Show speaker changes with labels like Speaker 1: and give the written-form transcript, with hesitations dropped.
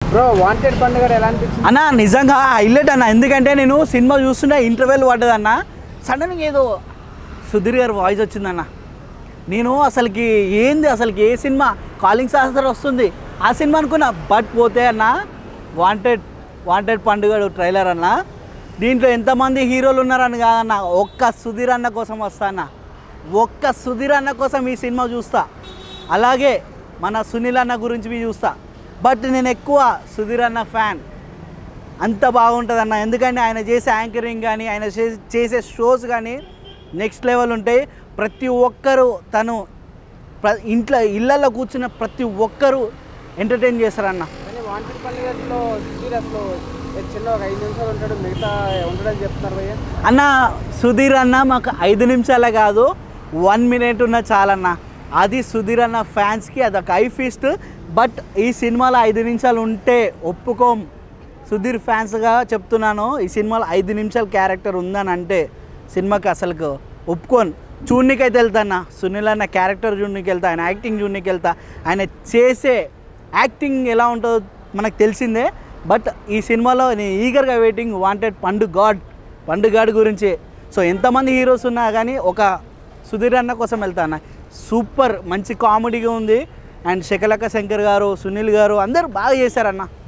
Speaker 1: Bro wanted పండుగ ఎలా అనిపించింది
Speaker 2: అన్న? నిజంగా హైలైట్ అన్న. ఎందుకంటే నేను సినిమా చూస్తుంటే ఇంటర్వెల్ పడ్డదన్న, సడన్గా ఏదో సుధీర్ గారి వాయిస్ వచ్చిందన్న. నేను అసలుకి ఏంది అసలుకి ఏ సినిమా కాలింగ్ శాస్త్రం వస్తుంది ఆ సినిమా అనుకున్నా. బట్ పోతే అన్న వాంటెడ్ పండుగ ట్రైలర్ అన్న. దీంట్లో ఎంతమంది హీరోలు ఉన్నారని కాదన్న, ఒక్క సుధీర్ అన్న కోసం వస్తా అన్న. ఒక్క సుధీర్ అన్న కోసం ఈ సినిమా చూస్తా. అలాగే మన సునీల్ అన్న గురించి చూస్తా. బట్ నేను ఎక్కువ సుధీర్ అన్న ఫ్యాన్. అంత బాగుంటుంది అన్న. ఎందుకంటే ఆయన చేసే యాంకరింగ్ కానీ ఆయన చేసే షోస్ కానీ నెక్స్ట్ లెవెల్ ఉంటాయి. ప్రతి ఒక్కరూ తను ఇళ్ళల్లో కూర్చున్న ప్రతి ఒక్కరూ ఎంటర్టైన్ చేస్తారన్న.
Speaker 1: కానీ వాంటెడ్ పండుగలో సుధీర్ అసలు చిన్న ఒక 5 నిమిషాలు ఉంటాడు, మిగతా ఉండడని చెప్తున్నారు భయ్య.
Speaker 2: అన్న సుధీర్ అన్న మాకు 5 నిమిషాలే కాదు 1 మినిట్ ఉన్న చాలన్న. అది సుధీర్ అన్న ఫ్యాన్స్కి అదొక ఐ ఫీస్ట్. బట్ ఈ సినిమాలో 5 నిమిషాలు ఉంటే ఒప్పుకోం. సుధీర్ ఫ్యాన్స్గా చెప్తున్నాను, ఈ సినిమాలో 5 నిమిషాల క్యారెక్టర్ ఉందని అంటే సినిమాకి అసలుకు ఒప్పుకోను. చూడనీకైతే వెళ్తా అన్న. సునీల్ అన్న క్యారెక్టర్ చూడనీకి వెళ్తా, ఆయన యాక్టింగ్ చూడనీకి వెళ్తా. ఆయన చేసే యాక్టింగ్ ఎలా ఉంటుందో మనకు తెలిసిందే. బట్ ఈ సినిమాలో నేను ఈగర్గా వెయిటింగ్ వాంటెడ్ పండుగాడ్ గురించి. సో ఎంతమంది హీరోస్ ఉన్నా కానీ ఒక సుధీర్ అన్న కోసం వెళ్తా అన్న. సూపర్ మంచి కామెడీగా ఉంది. అండ్ శకలక శంకర్ గారు, సునీల్ గారు అందరూ బాగా చేశారన్న.